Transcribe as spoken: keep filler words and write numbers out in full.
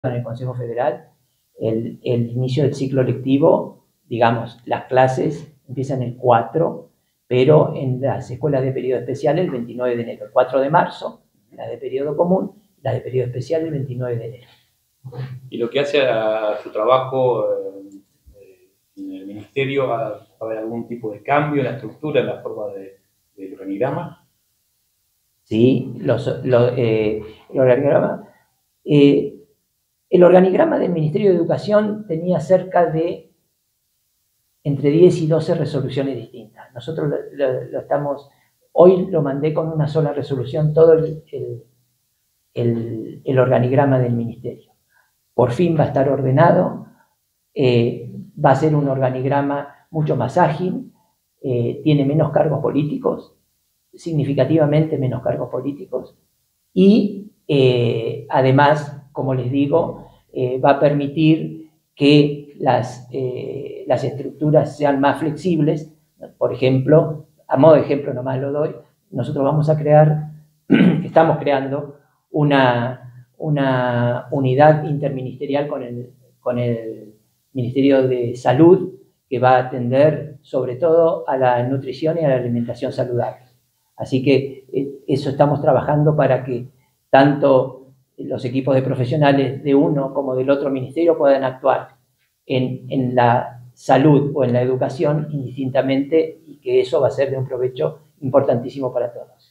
en el Consejo Federal, el, el inicio del ciclo lectivo, digamos, las clases empiezan el cuatro, pero en las escuelas de periodo especial el veintinueve de enero, el cuatro de marzo, las de periodo común, las de periodo especial el veintinueve de enero. Y lo que hace a su trabajo eh, en el ministerio, ¿va a haber algún tipo de cambio en la estructura, en la forma de, del organigrama? Sí, los, los, eh, el organigrama... Eh, el organigrama del Ministerio de Educación tenía cerca de entre diez y doce resoluciones distintas. Nosotros lo, lo, lo estamos, hoy lo mandé con una sola resolución, todo el, el, el, el organigrama del Ministerio. Por fin va a estar ordenado, eh, va a ser un organigrama mucho más ágil, eh, tiene menos cargos políticos, significativamente menos cargos políticos, y eh, además, como les digo, eh, va a permitir que las, eh, las estructuras sean más flexibles. Por ejemplo, a modo de ejemplo nomás lo doy, nosotros vamos a crear, estamos creando una, una unidad interministerial con el, con el Ministerio de Salud, que va a atender sobre todo a la nutrición y a la alimentación saludable. Así que eh, eso estamos trabajando para que tanto los equipos de profesionales de uno como del otro ministerio puedan actuar en, en la salud o en la educación indistintamente, y que eso va a ser de un provecho importantísimo para todos.